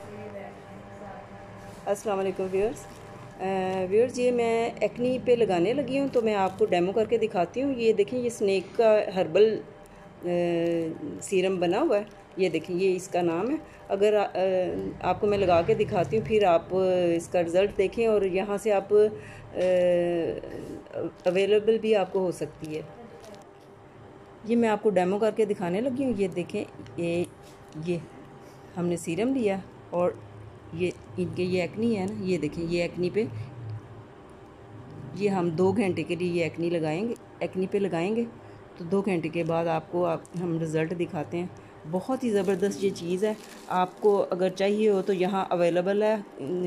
अस्सलाम वालेकुम व्यूअर्स। ये मैं एक्नी पे लगाने लगी हूँ, तो मैं आपको डेमो करके दिखाती हूँ। ये देखें, ये स्नेक का हर्बल सीरम बना हुआ है। ये देखें, ये इसका नाम है। अगर आपको मैं लगा के दिखाती हूँ, फिर आप इसका रिज़ल्ट देखें, और यहाँ से आप अवेलेबल भी आपको हो सकती है। ये मैं आपको डेमो करके दिखाने लगी हूँ। ये देखें, ये हमने सीरम लिया, और ये इनके ये एक्नी है ना, ये देखें, ये एक्नी पे ये हम 2 घंटे के लिए ये एक्नी पे लगाएंगे। तो 2 घंटे के बाद आपको हम रिज़ल्ट दिखाते हैं। बहुत ही ज़बरदस्त ये चीज़ है। आपको अगर चाहिए हो तो यहाँ अवेलेबल है।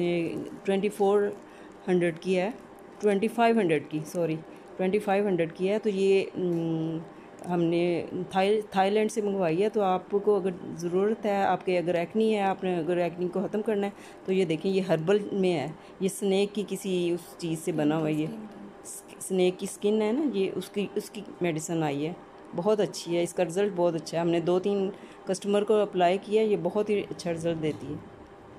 2400 की है, 2500 की, सॉरी 2500 की है। तो ये हमने थाईलैंड से मंगवाई है। तो आपको अगर ज़रूरत है, आपके अगर एक्नी है, आपने अगर एक्नी को ख़त्म करना है, तो ये देखें, ये हर्बल में है। ये स्नेक की किसी उस चीज़ से बना हुआ है। ये स्नेक की स्किन है ना, ये उसकी मेडिसिन आई है। बहुत अच्छी है, इसका रिज़ल्ट बहुत अच्छा है। हमने 2-3 कस्टमर को अप्लाई किया, ये बहुत ही अच्छा रिज़ल्ट देती है।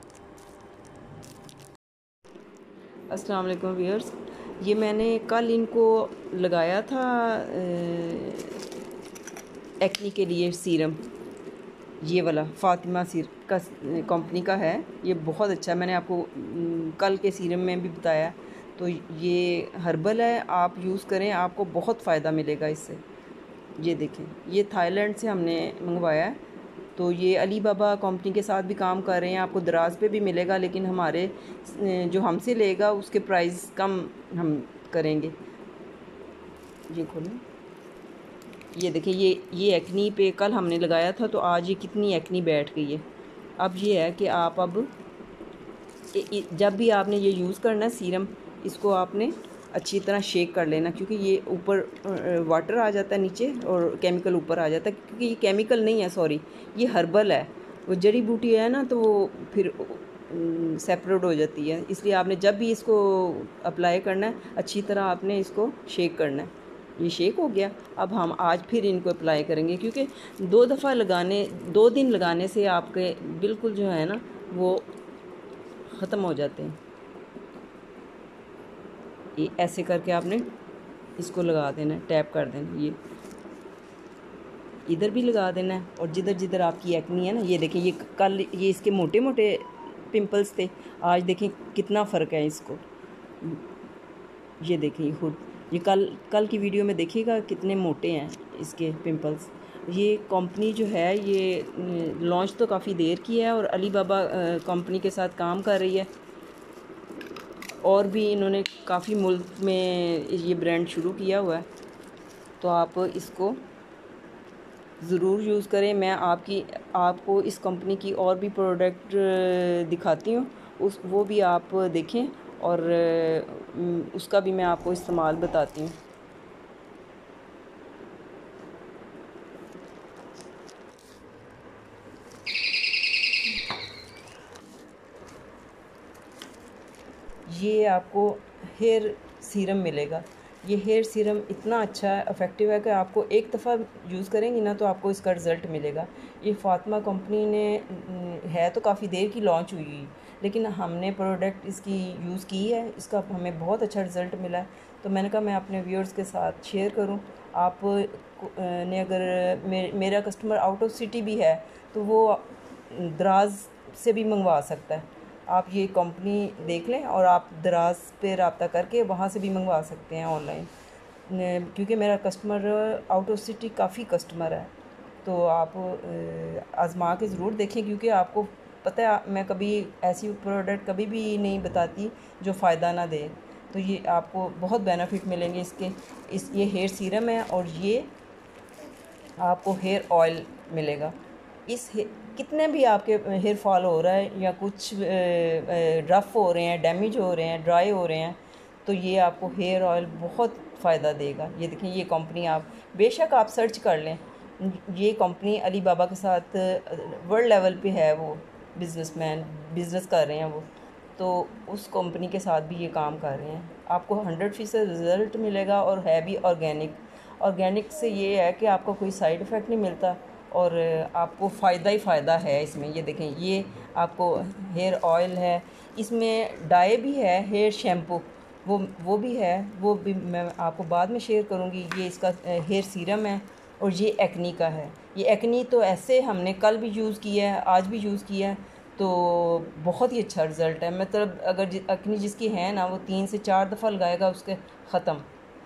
अस्सलाम वालेकुम व्यूअर्स। ये मैंने कल इनको लगाया था एक्नी के लिए सीरम। ये वाला फ़ातिमा सीर का कंपनी का है। ये बहुत अच्छा है, मैंने आपको कल के सीरम में भी बताया। तो ये हर्बल है, आप यूज़ करें, आपको बहुत फ़ायदा मिलेगा इससे। ये देखें, ये थाईलैंड से हमने मंगवाया है। तो ये अली बाबा कंपनी के साथ भी काम कर रहे हैं। आपको दराज पे भी मिलेगा, लेकिन हमारे जो हमसे लेगा उसके प्राइस कम हम करेंगे। ये खोलें, ये देखिए, ये एक्नी पे कल हमने लगाया था, तो आज ये कितनी एक्नी बैठ गई है। अब ये है कि आप अब जब भी आपने ये यूज़ करना है सीरम, इसको आपने अच्छी तरह शेक कर लेना, क्योंकि ये ऊपर वाटर आ जाता है नीचे और केमिकल ऊपर आ जाता है। क्योंकि ये केमिकल नहीं है, सॉरी, ये हर्बल है। वो जड़ी बूटी है ना, तो वो फिर सेपरेट हो जाती है। इसलिए आपने जब भी इसको अप्लाई करना है, अच्छी तरह आपने इसको शेक करना है। ये शेक हो गया। अब हम आज फिर इनको अप्लाई करेंगे, क्योंकि 2 दिन लगाने से आपके बिल्कुल जो है ना, वो ख़त्म हो जाते हैं। ये ऐसे करके आपने इसको लगा देना है, टैप कर देना। ये इधर भी लगा देना है, और जिधर जिधर आपकी एक्नी है ना, ये देखें, ये कल ये इसके मोटे मोटे पिंपल्स थे, आज देखें कितना फ़र्क है इसको। ये देखें खुद, ये कल की वीडियो में देखिएगा कितने मोटे हैं इसके पिंपल्स। ये कंपनी जो है, ये लॉन्च तो काफ़ी देर की है, और अली बाबा कंपनी के साथ काम कर रही है। और भी इन्होंने काफ़ी मुल्क में ये ब्रांड शुरू किया हुआ है। तो आप इसको ज़रूर यूज़ करें। मैं आपको इस कंपनी की और भी प्रोडक्ट दिखाती हूँ, वो भी आप देखें, और उसका भी मैं आपको इस्तेमाल बताती हूँ। ये आपको हेयर सीरम मिलेगा। ये हेयर सीरम इतना अच्छा है, इफ़ेक्टिव है, कि आपको एक दफ़ा यूज़ करेंगी ना, तो आपको इसका रिज़ल्ट मिलेगा। ये फ़ातिमा कंपनी ने है तो काफ़ी देर की लॉन्च हुई, लेकिन हमने प्रोडक्ट इसकी यूज़ की है, इसका हमें बहुत अच्छा रिज़ल्ट मिला है। तो मैंने कहा मैं अपने व्यूअर्स के साथ शेयर करूं। आप ने अगर मेरा कस्टमर आउट ऑफ सिटी भी है, तो वो दराज से भी मंगवा सकता है। आप ये कंपनी देख लें, और आप दराज पे रब्ता करके वहाँ से भी मंगवा सकते हैं ऑनलाइन। क्योंकि मेरा कस्टमर आउट ऑफ सिटी काफ़ी कस्टमर है। तो आप आज़मा के ज़रूर देखें, क्योंकि आपको पता है मैं कभी ऐसी प्रोडक्ट कभी भी नहीं बताती जो फ़ायदा ना दे। तो ये आपको बहुत बेनिफिट मिलेंगे इसके। ये हेयर सीरम है, और ये आपको हेयर ऑयल मिलेगा। कितने भी आपके हेयर फॉल हो रहा है, या कुछ रफ़ हो रहे हैं, डैमेज हो रहे हैं, ड्राई हो रहे हैं, तो ये आपको हेयर ऑयल बहुत फ़ायदा देगा। ये देखें, ये कंपनी आप बेशक आप सर्च कर लें, ये कंपनी अली बाबा के साथ वर्ल्ड लेवल पे है, वो बिज़नेसमैन बिज़नेस कर रहे हैं वो, तो उस कंपनी के साथ भी ये काम कर रहे हैं। आपको 100% रिज़ल्ट मिलेगा, और है भी ऑर्गेनिक। ऑर्गेनिक से ये है कि आपको कोई साइड इफ़ेक्ट नहीं मिलता, और आपको फ़ायदा ही फ़ायदा है इसमें। ये देखें, ये आपको हेयर ऑयल है, इसमें डाई भी है, हेयर शैम्पू वो भी है, वो भी मैं आपको बाद में शेयर करूँगी। ये इसका हेयर सीरम है और ये एक्नी का है। ये एक्नी तो ऐसे हमने कल भी यूज़ किया है, आज भी यूज़ किया है, तो बहुत ही अच्छा रिज़ल्ट है। मतलब अगर एक्नी जिसकी है ना, वो 3 से 4 दफ़ा लगाएगा उसके ख़त्म।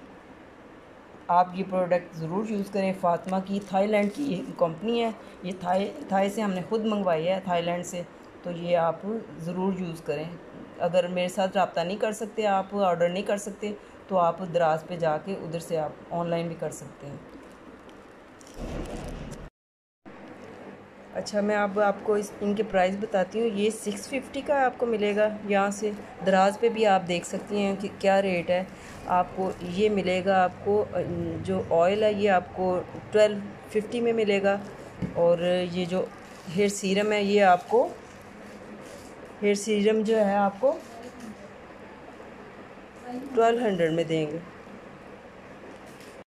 आप ये प्रोडक्ट ज़रूर यूज़ करें। फ़ातिमा की थाईलैंड की कंपनी है, ये थाई से हमने ख़ुद मंगवाई है, थाईलैंड से। तो ये आप ज़रूर यूज़ करें। अगर मेरे साथ रब्ता नहीं कर सकते, आप ऑर्डर नहीं कर सकते, तो आप दराज पे जाके उधर से आप ऑनलाइन भी कर सकते हैं। अच्छा, मैं अब आपको इनके प्राइस बताती हूँ। ये 650 का आपको मिलेगा। यहाँ से दराज पे भी आप देख सकती हैं कि क्या रेट है। आपको ये मिलेगा, आपको जो ऑयल है ये आपको 1250 में मिलेगा। और ये जो हेयर सीरम है, ये आपको हेयर सीरम जो है आपको 1200 में देंगे।